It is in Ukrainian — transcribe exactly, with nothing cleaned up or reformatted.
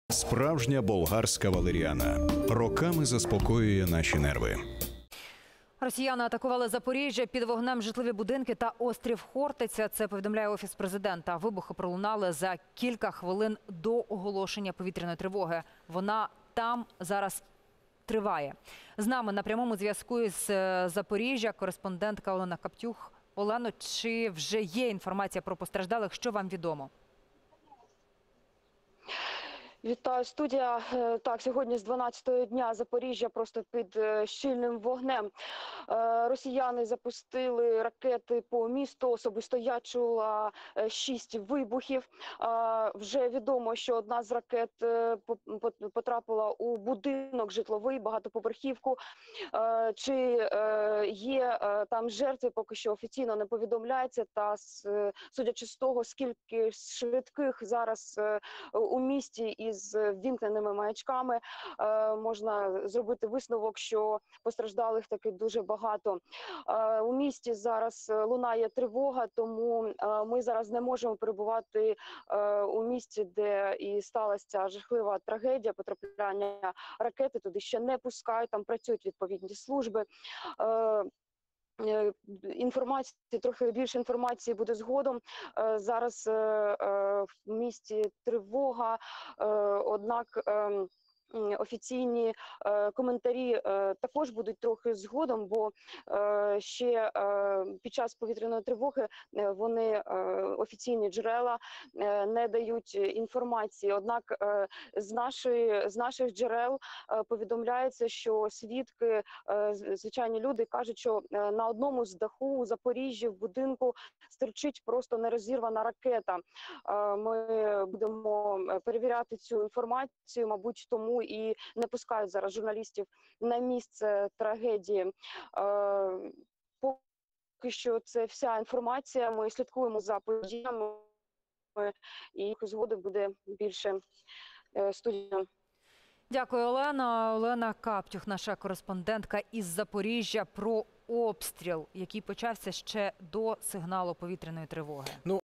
Справжня болгарська валеріана. Роками заспокоює наші нерви. Росіяни атакували Запоріжжя, під вогнем житлові будинки та острів Хортиця. Це повідомляє Офіс президента. Вибухи пролунали за кілька хвилин до оголошення повітряної тривоги. Вона там зараз триває. З нами на прямому зв'язку із Запоріжжя кореспондентка Олена Каптюх. Олено, чи вже є інформація про постраждалих? Що вам відомо? Вітаю, студія. Так, сьогодні з дванадцятого дня Запоріжжя просто під щільним вогнем. Росіяни запустили ракети по місту, особисто я чула шість вибухів. Вже відомо, що одна з ракет потрапила у будинок житловий, багатоповерхівку. Чи є там жертви, поки що офіційно не повідомляється. Та судячи з того, скільки швидких зараз у місті і з ввімкненими маячками, е, можна зробити висновок, що постраждалих таки дуже багато. Е, у місті зараз лунає тривога, тому е, ми зараз не можемо перебувати е, у місті, де і сталася ця жахлива трагедія, потрапляння ракети. Туди ще не пускають, там працюють відповідні служби. Е, Інформації, трохи більше інформації буде згодом. Зараз в місті тривога, однак офіційні коментарі також будуть трохи згодом, бо ще під час повітряної тривоги вони, офіційні джерела, не дають інформації. Однак з, нашої, з наших джерел повідомляється, що свідки, звичайні люди, кажуть, що на одному з даху у Запоріжжі в будинку стерчить просто нерозірвана ракета. Ми будемо перевіряти цю інформацію, мабуть, тому і не пускають зараз журналістів на місце трагедії. Поки що це вся інформація. Ми слідкуємо за подіями і згодом буде більше. Студія. Дякую, Олена. Олена Каптюх, наша кореспондентка із Запоріжжя, про обстріл, який почався ще до сигналу повітряної тривоги. Ну,